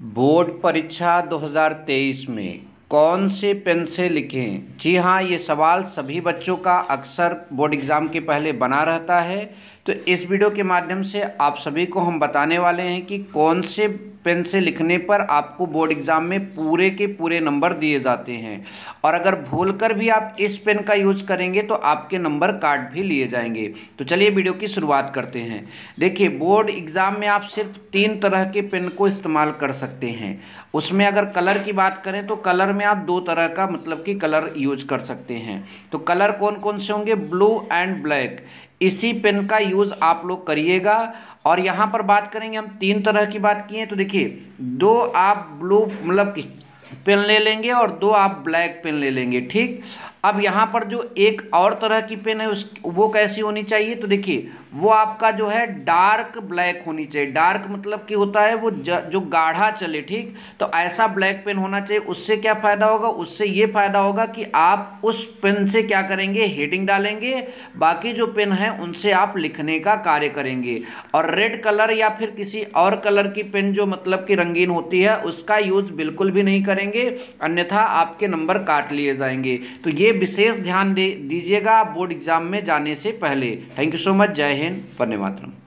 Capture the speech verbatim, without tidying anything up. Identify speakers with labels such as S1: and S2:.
S1: Board परीक्षा दो हज़ार तेईस में कौन से पेन से लिखें? जी हाँ, ये सवाल सभी बच्चों का अक्सर बोर्ड एग्ज़ाम के पहले बना रहता है। तो इस वीडियो के माध्यम से आप सभी को हम बताने वाले हैं कि कौन से पेन से लिखने पर आपको बोर्ड एग्ज़ाम में पूरे के पूरे नंबर दिए जाते हैं, और अगर भूलकर भी आप इस पेन का यूज़ करेंगे तो आपके नंबर काट भी लिए जाएंगे। तो चलिए वीडियो की शुरुआत करते हैं। देखिए, बोर्ड एग्ज़ाम में आप सिर्फ तीन तरह के पेन को इस्तेमाल कर सकते हैं। उसमें अगर कलर की बात करें तो कलर में आप दो तरह का मतलब कि कलर यूज कर सकते हैं। तो कलर कौन कौन से होंगे? Blue and black. इसी पेन का यूज़ आप लोग करिएगा। और यहाँ पर बात करेंगे, हम तीन तरह की बात की है। तो देखिए, दो आप ब्लू मतलब कि पेन ले लेंगे और दो आप ब्लैक पेन ले लेंगे, ठीक। अब यहाँ पर जो एक और तरह की पेन है उस वो कैसी होनी चाहिए? तो देखिए, वो आपका जो है डार्क ब्लैक होनी चाहिए। डार्क मतलब कि होता है वो ज, जो गाढ़ा चले, ठीक। तो ऐसा ब्लैक पेन होना चाहिए। उससे क्या फ़ायदा होगा? उससे ये फ़ायदा होगा कि आप उस पेन से क्या करेंगे? हेडिंग डालेंगे, बाकी जो पेन है उनसे आप लिखने का कार्य करेंगे। और रेड कलर या फिर किसी और कलर की पेन जो मतलब कि रंगीन होती है उसका यूज़ बिल्कुल भी नहीं करेंगे, अन्यथा आपके नंबर काट लिए जाएंगे। तो ये विशेष ध्यान दे दीजिएगा बोर्ड एग्जाम में जाने से पहले। Thank you so much. जय हिंद, वंदे मातरम।